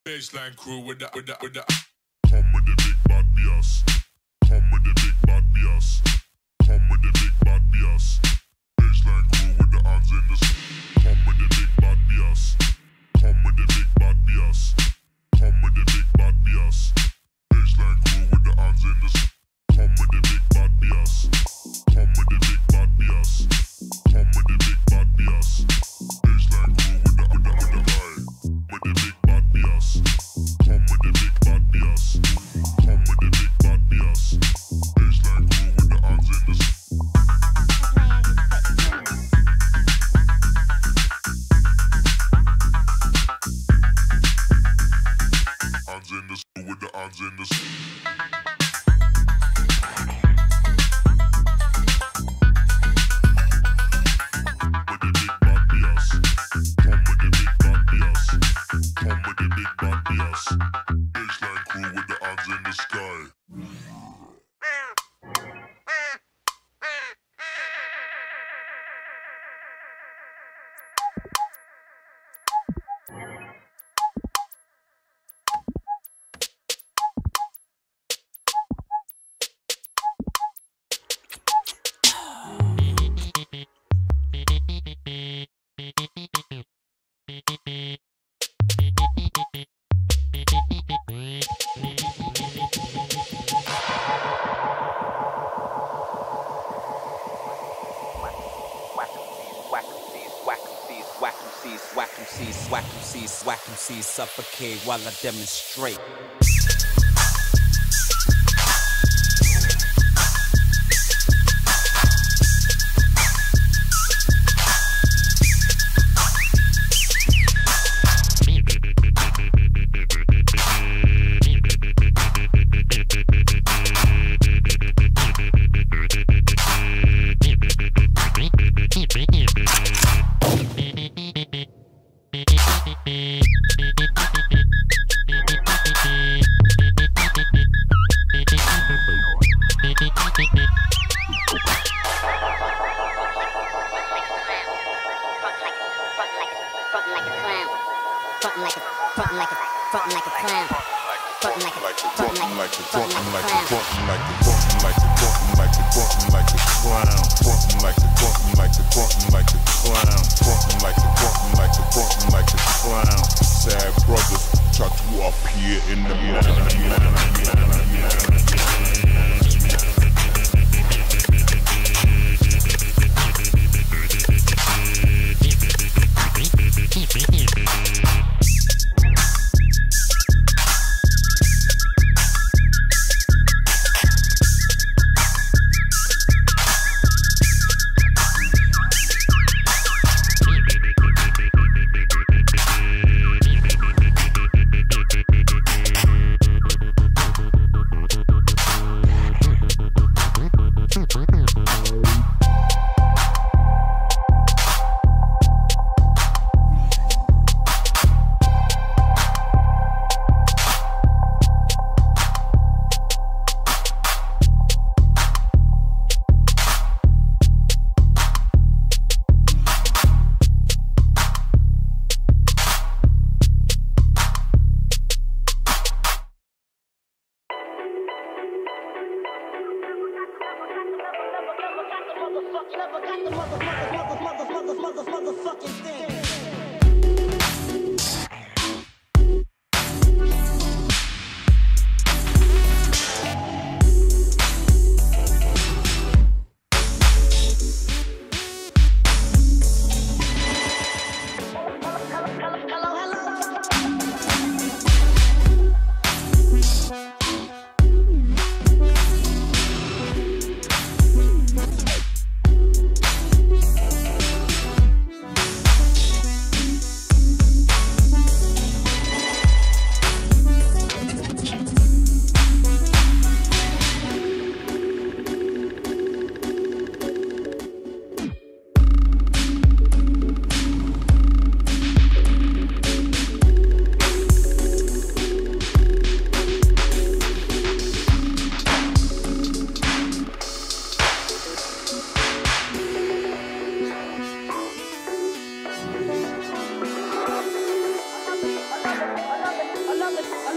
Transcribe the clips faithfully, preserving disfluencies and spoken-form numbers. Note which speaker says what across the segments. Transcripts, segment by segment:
Speaker 1: Baseline crew with the with the with the.
Speaker 2: Come with the big bad bias. Come with the big bad bias. Come with the big bad bias. Baseline crew with the hands in the. Come with the big bad bias. Come with the big bad bias. Come with the big bad bias. Baseline crew with the hands in the. Come with the big bad bias. Come with the big bad bias. Come with the big bad bias. Baseline crew with the with the with the guy. With the big bad bias. Come with the big bad bias. Come with the big bad bias. Baseline crew with the hands in the. Hands in the with the hands in the. Baseline crew with the hands in the sky.
Speaker 3: Whack M Cs, whack M Cs, suffocate while I demonstrate.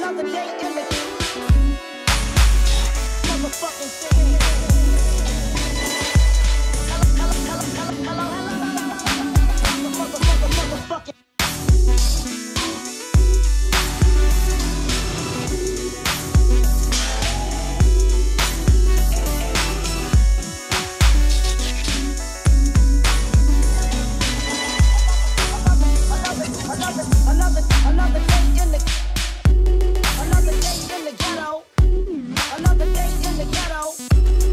Speaker 4: another day in the motherfucking city. Hello, hello, hello, hello, hello, mother, mother, motherfucking. Another, another day in the, another day in the ghetto, another day in the ghetto.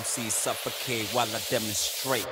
Speaker 3: M Cs suffocate while I demonstrate.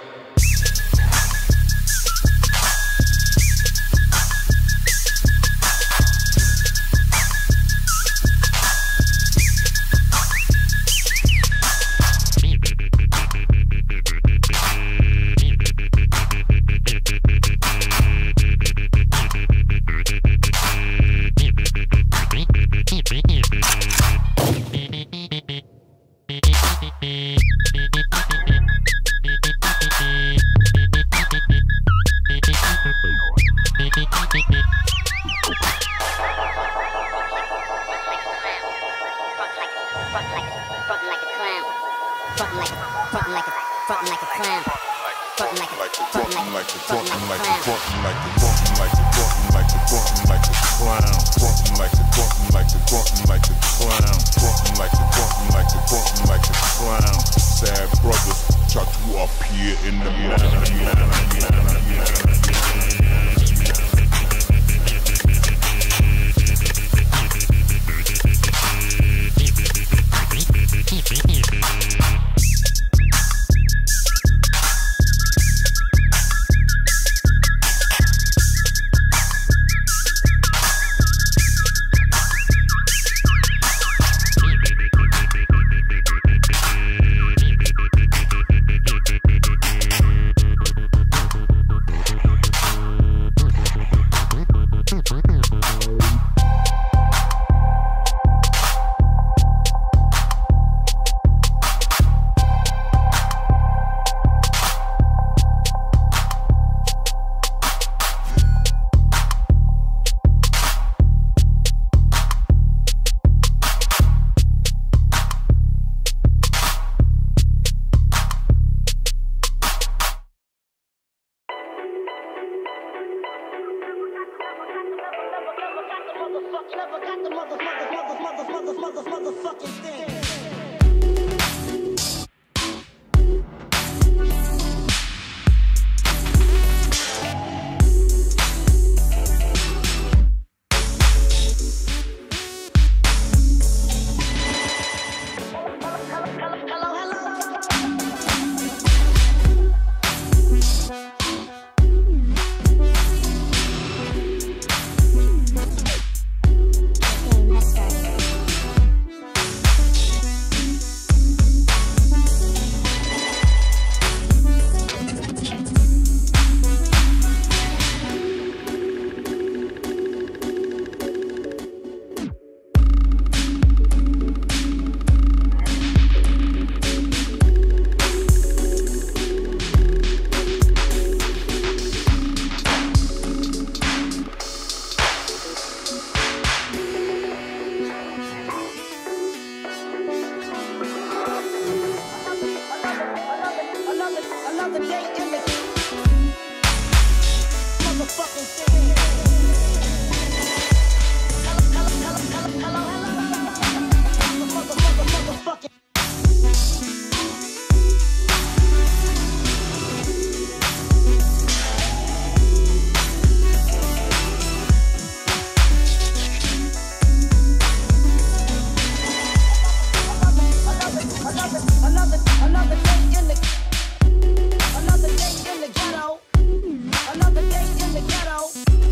Speaker 4: Another day in the ghetto. Another day in the ghetto.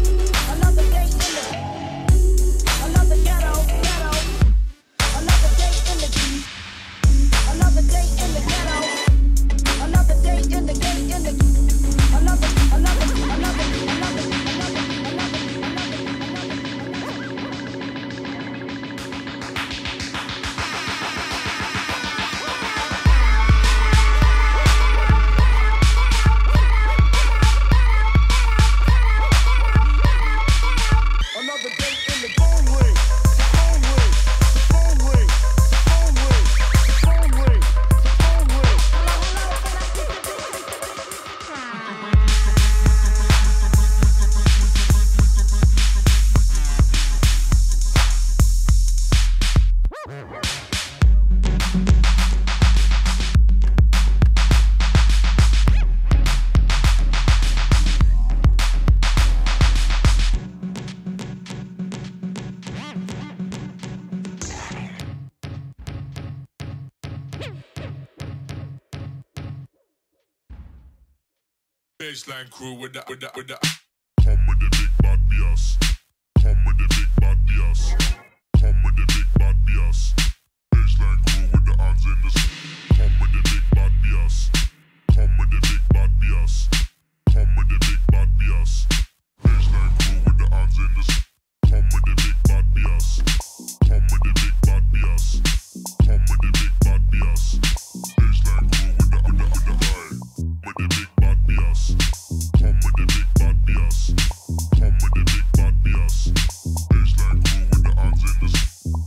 Speaker 1: Baseline crew with the with the with the.
Speaker 2: Come with the big bad bias. Come with the big bad bias. Come with the big bad bias. Baseline crew with the hands in the sky. Come with the big bad bias. Come with the big bad bias. Come with the big bad bias. Baseline crew with the hands in the sky. Come with the big bad bias. Come with the big bad bias. Come with the big bad bias. Baseline crew with the with the with the guy. With the big bad bias. Come with the big bad bias. Come with the big bad bias. Baseline crew with the hands in the sky.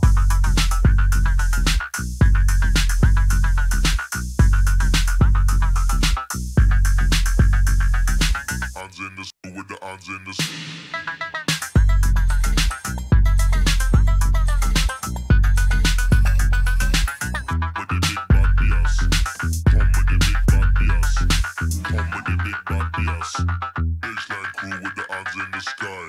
Speaker 2: Hands in the sky with the hands in the sky. Baseline crew with the hands in the sky.